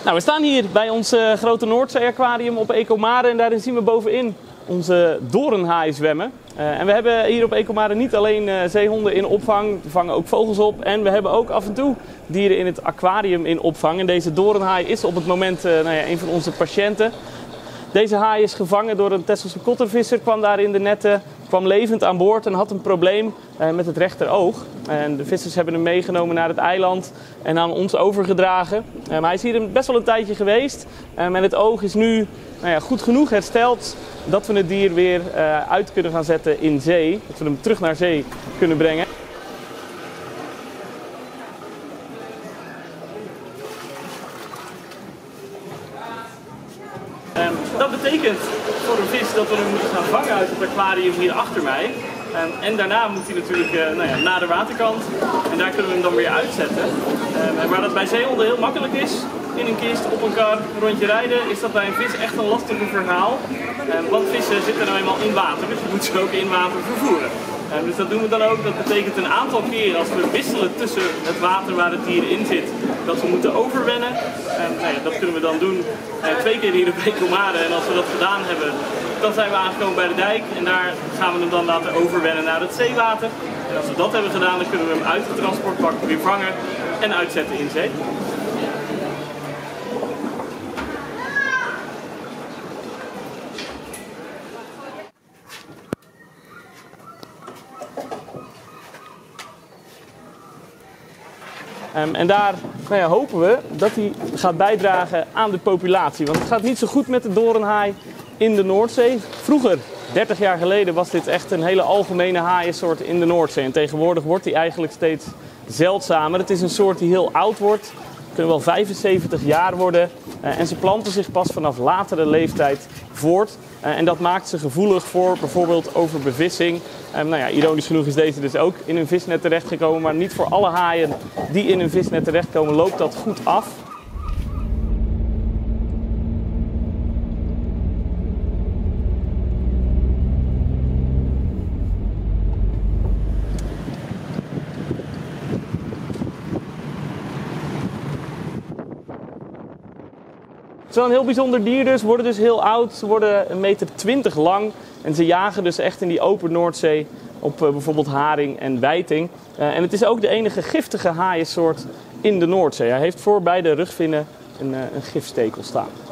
Nou, we staan hier bij ons grote Noordzee-aquarium op Ecomare en daarin zien we bovenin onze doornhaai zwemmen. En we hebben hier op Ecomare niet alleen zeehonden in opvang, we vangen ook vogels op en we hebben ook af en toe dieren in het aquarium in opvang. En deze doornhaai is op het moment een van onze patiënten. Deze haai is gevangen door een Texelse kottervisser, kwam daar in de netten, kwam levend aan boord en had een probleem met het rechteroog. En de vissers hebben hem meegenomen naar het eiland en aan ons overgedragen. Maar hij is hier best wel een tijdje geweest en het oog is nu goed genoeg hersteld dat we het dier weer uit kunnen gaan zetten in zee. Dat we hem terug naar zee kunnen brengen. Dat betekent voor een vis dat we hem moeten gaan vangen uit het aquarium hier achter mij. En daarna moet hij natuurlijk naar de waterkant en daar kunnen we hem dan weer uitzetten. Maar dat bij zeehonden heel makkelijk is, in een kist, op een kar, een rondje rijden, is dat bij een vis echt een lastiger verhaal. Want vissen zitten nou eenmaal in water, dus je moet ze ook in water vervoeren. Dus dat doen we dan ook. Dat betekent een aantal keren als we wisselen tussen het water waar het dier in zit, dat we moeten overwennen. Dat kunnen we dan doen 2 keer hier op Ecomare. En als we dat gedaan hebben, dan zijn we aangekomen bij de dijk. En daar gaan we hem dan laten overwennen naar het zeewater. En als we dat hebben gedaan, dan kunnen we hem uit het transportbak weer vangen en uitzetten in zee. En daar hopen we dat hij gaat bijdragen aan de populatie. Want het gaat niet zo goed met de doornhaai in de Noordzee. Vroeger, 30 jaar geleden, was dit echt een hele algemene haaiensoort in de Noordzee. En tegenwoordig wordt die eigenlijk steeds zeldzamer. Het is een soort die heel oud wordt. Kunnen wel 75 jaar worden. En ze planten zich pas vanaf latere leeftijd voort. En dat maakt ze gevoelig voor bijvoorbeeld overbevissing. Ironisch genoeg is deze dus ook in een visnet terechtgekomen. Maar niet voor alle haaien die in een visnet terechtkomen loopt dat goed af. Het is wel een heel bijzonder dier dus, worden dus heel oud, ze worden 1,20 meter lang en ze jagen dus echt in die open Noordzee op bijvoorbeeld haring en wijting. En het is ook de enige giftige haaiensoort in de Noordzee. Hij heeft voor beide rugvinnen een gifstekel staan.